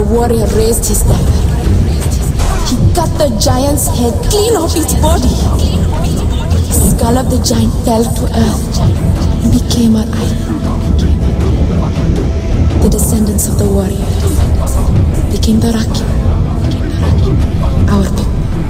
warrior raised his dagger. He cut the giant's head clean off its body. The skull of the giant fell to earth and became our idol. The descendants of the warrior became the Rakyat, our people.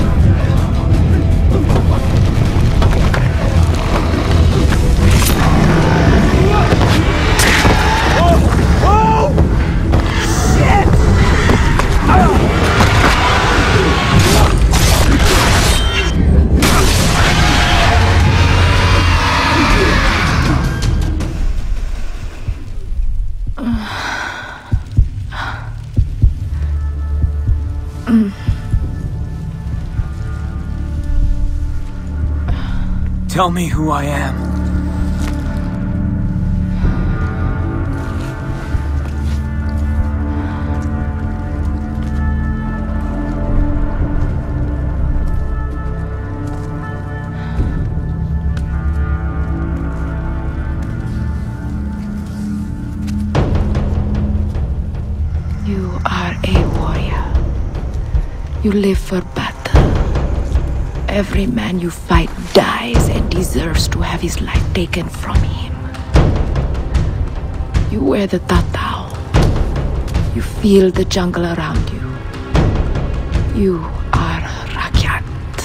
Tell me who I am. You are a warrior. You live for battle. Every man you fight dies and deserves to have his life taken from him. You wear the tatau. You feel the jungle around you. You are Rakyat.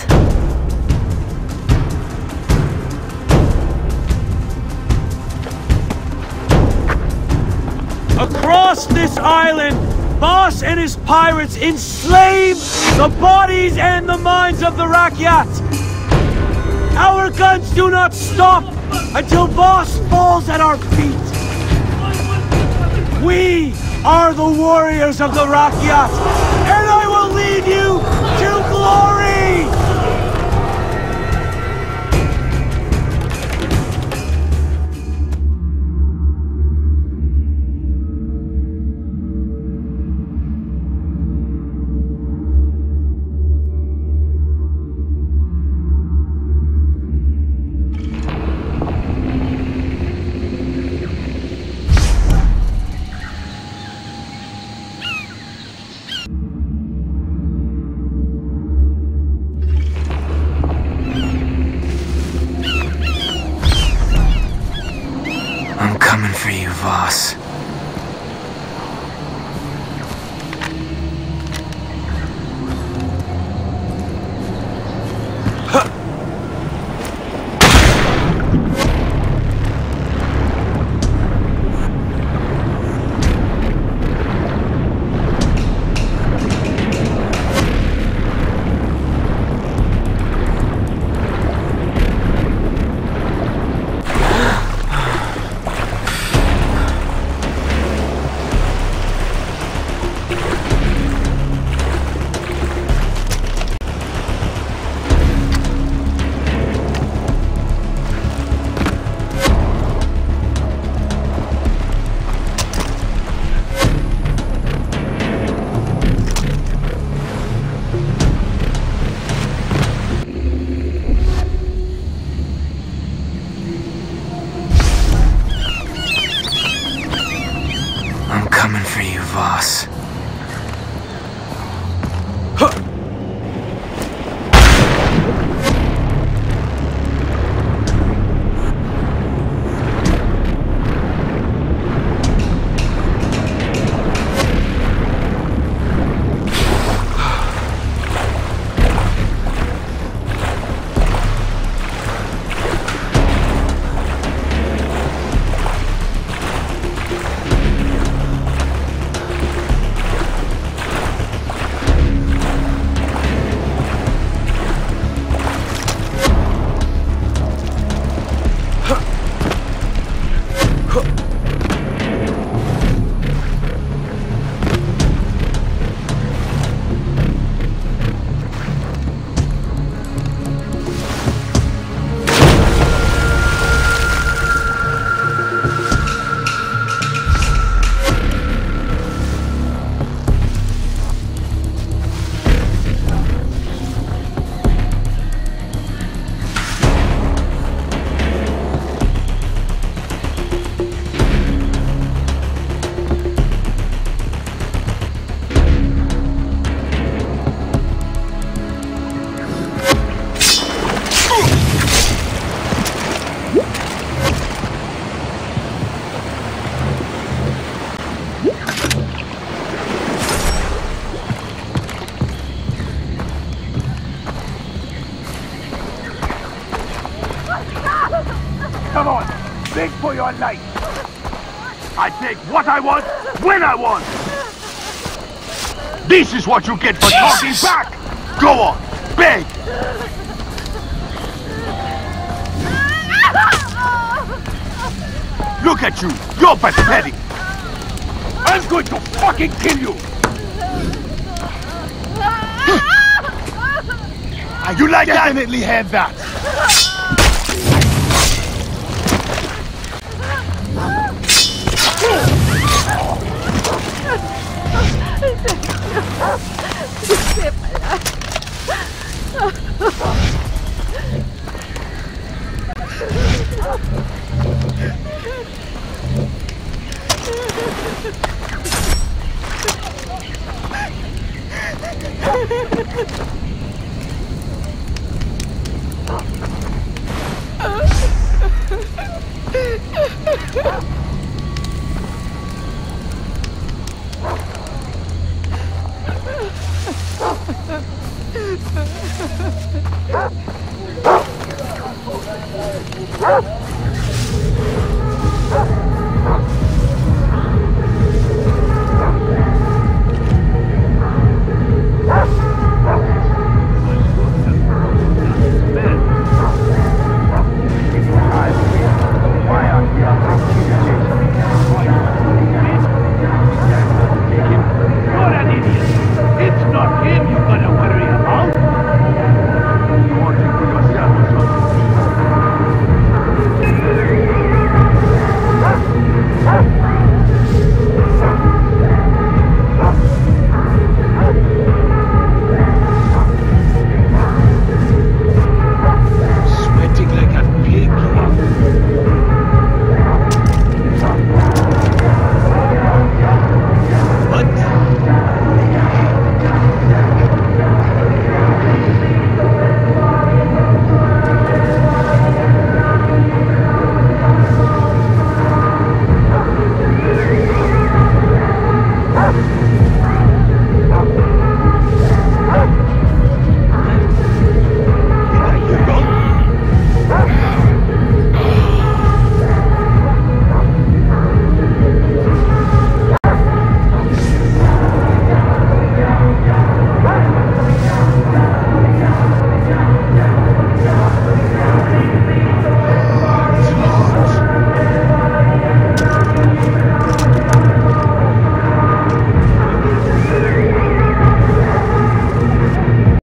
Across this island, Boss and his pirates enslave the bodies and the minds of the Rakyat. Our guns do not stop until Boss falls at our feet. We are the warriors of the Rakyat, and I will lead you to glory! I'm coming for you, Voss. I'm coming for you, Voss. I like. I take what I want, when I want. This is what you get for talking back. Go on, beg. Look at you, you're pathetic. I'm going to fucking kill you. You like that? Definitely have that.